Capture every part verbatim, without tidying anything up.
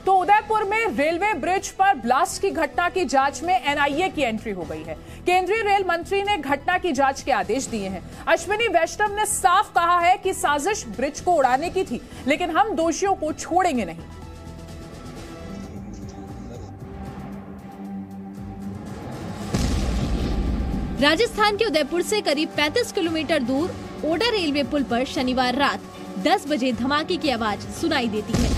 तो उदयपुर में railway bridge पर ब्लास्ट की घटना की जांच में एनआईए की एंट्री हो गई है। केंद्रीय रेल मंत्री ने घटना की जांच के आदेश दिए हैं। अश्विनी वैष्णव ने साफ कहा है कि साजिश ब्रिज को उड़ाने की थी, लेकिन हम दोषियों को छोड़ेंगे नहीं। राजस्थान के उदयपुर से करीब पैंतीस किलोमीटर दूर ओडा रेलवे पुल पर शनिवार रात दस बजे धमाके की आवाज सुनाई देती है।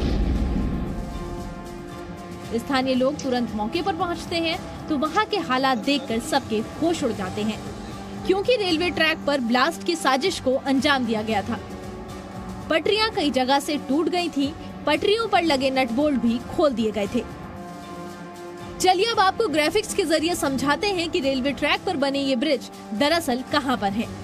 स्थानीय लोग तुरंत मौके पर पहुंचते हैं तो वहां के हालात देखकर सबके होश उड़ जाते हैं, क्योंकि रेलवे ट्रैक पर ब्लास्ट की साजिश को अंजाम दिया गया था। पटरियां कई जगह से टूट गई थीं, पटरियों पर लगे नट बोल्ट भी खोल दिए गए थे। चलिए अब आपको ग्राफिक्स के जरिए समझाते हैं कि रेलवे ट्रैक पर बने ये ब्रिज दरअसल कहां पर है।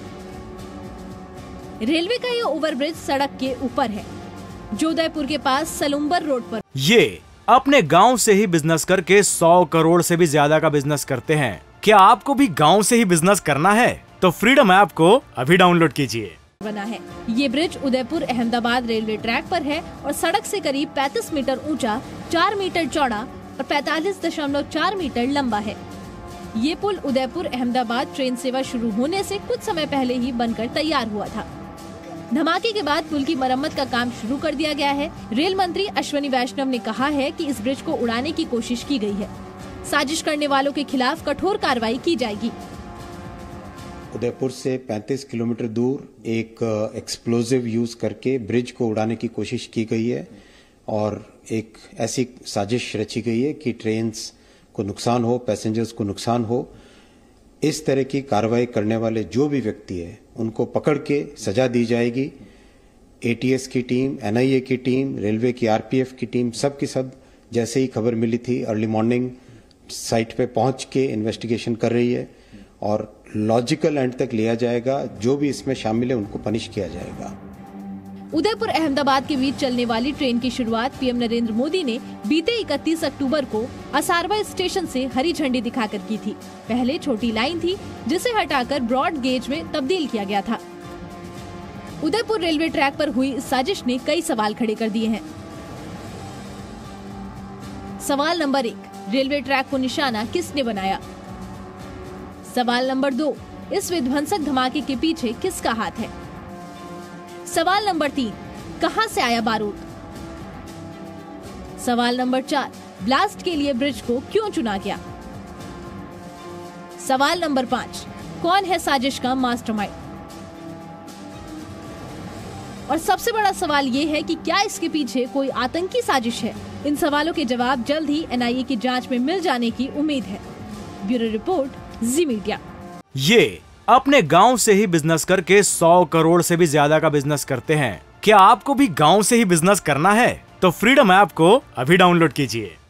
रेलवे का ये ओवरब्रिज सड़क के ऊपर है, जो उदयपुर के पास सलुम्बर रोड पर। ये अपने गांव से ही बिजनेस करके सौ करोड़ से भी ज्यादा का बिजनेस करते हैं। क्या आपको भी गांव से ही बिजनेस करना है? तो फ्रीडम ऐप को अभी डाउनलोड कीजिए। बना है ये bridge Udaipur Ahmedabad railway track पर है और सड़क से करीब पैंतीस मीटर ऊंचा, चार मीटर चौड़ा और पैंतालीस दशमलव चार मीटर लंबा है। ये पुल उदयपुर अहमदाबाद ट्रेन सेवा शुरू होने से कुछ समय पहले ही बनकर तैयार हुआ था। धमाके के बाद पुल की मरम्मत का काम शुरू कर दिया गया है। रेल मंत्री अश्विनी वैष्णव ने कहा है कि इस ब्रिज को उड़ाने की कोशिश की गई है। साजिश करने वालों के खिलाफ कठोर कार्रवाई की जाएगी। उदयपुर से पैंतीस किलोमीटर दूर एक एक्सप्लोजिव यूज करके ब्रिज को उड़ाने की कोशिश की गई है और एक ऐसी साजिश रची गई है कि ट्रेन्स को नुकसान हो, पैसेंजर्स को नुकसान हो। इस तरह की कार्रवाई करने वाले जो भी व्यक्ति है उनको पकड़ के सजा दी जाएगी। एटीएस की टीम, एनआईए की टीम, रेलवे की आरपीएफ की टीम, सब की सब जैसे ही खबर मिली थी अर्ली मॉर्निंग साइट पे पहुंच के इन्वेस्टिगेशन कर रही है और लॉजिकल एंड तक लिया जाएगा। जो भी इसमें शामिल है उनको पनिश किया जाएगा। उदयपुर अहमदाबाद के बीच चलने वाली ट्रेन की शुरुआत पीएम नरेंद्र मोदी ने बीते इकतीस अक्टूबर को असारवा स्टेशन से हरी झंडी दिखाकर की थी। पहले छोटी लाइन थी जिसे हटाकर ब्रॉड गेज में तब्दील किया गया था। उदयपुर रेलवे ट्रैक पर हुई इस साजिश ने कई सवाल खड़े कर दिए हैं। सवाल नंबर एक, रेलवे ट्रैक को निशाना किसने बनाया? सवाल नंबर दो, इस विध्वंसक धमाके के पीछे किसका हाथ है? सवाल नंबर तीन, कहां से आया बारूद? सवाल नंबर चार, ब्लास्ट के लिए ब्रिज को क्यों चुना गया? सवाल नंबर पाँच, कौन है साजिश का मास्टरमाइंड? और सबसे बड़ा सवाल ये है कि क्या इसके पीछे कोई आतंकी साजिश है? इन सवालों के जवाब जल्द ही एनआईए की जांच में मिल जाने की उम्मीद है। Bureau report, Zee media. ये अपने गांव से ही बिजनेस करके सौ करोड़ से भी ज्यादा का बिजनेस करते हैं। क्या आपको भी गांव से ही बिजनेस करना है? तो फ्रीडम ऐप को अभी डाउनलोड कीजिए।